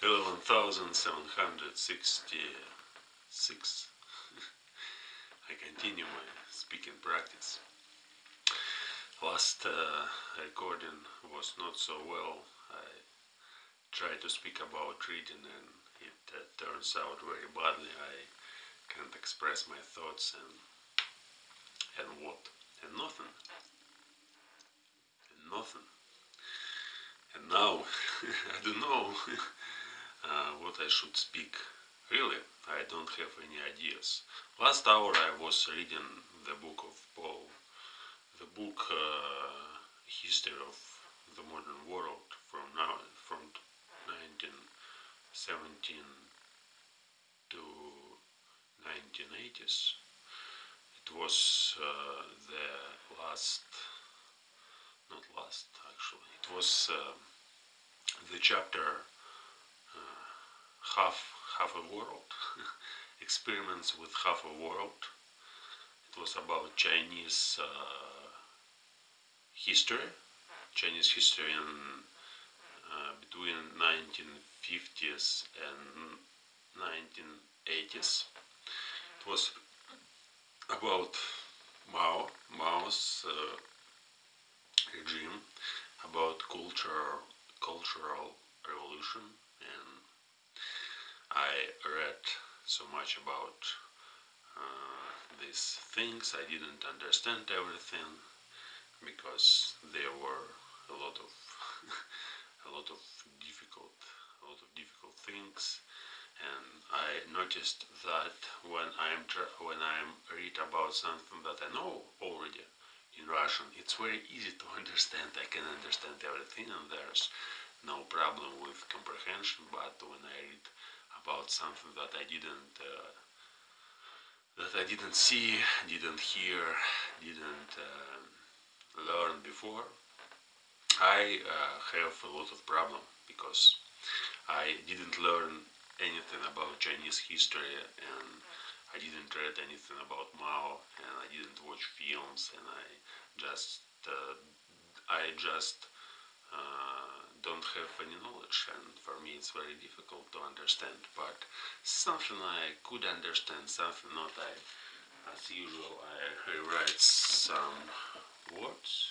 11,766. I continue my speaking practice. Last recording was not so well. I tried to speak about reading and it turns out very badly. I can't express my thoughts and what? And nothing. And nothing. And now I don't know what I should speak. Really, I don't have any ideas. Last hour I was reading the book of Paul, the book History of the Modern World from 1917 to 1980s. It was the last, not last actually, it was the chapter half a world, experiments with half a world. It was about Chinese history in between 1950s and 1980s. It was about Mao's regime, about cultural revolution, and I read so much about these things. I didn't understand everything because there were a lot of difficult things, and I noticed that when I'm read about something that I know already in Russian, it's very easy to understand. I can understand everything and there's no problem with comprehension. But when I read about something that I didn't see, didn't hear, didn't learn before, I have a lot of problem because I didn't learn anything about Chinese history, and I didn't read anything about Mao, and I didn't watch films, and I just don't have any knowledge, and for me it's very difficult to understand. But something I could understand, something not. As usual, I rewrite some words,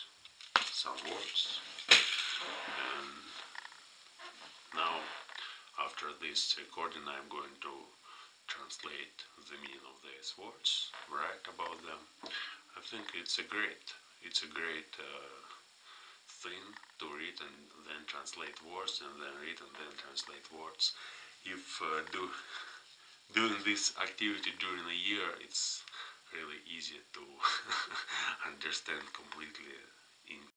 and now after this recording I'm going to translate the meaning of these words, write about them. I think it's a great thing to read and then translate words, and then read and then translate words. If doing this activity during a year, it's really easy to understand completely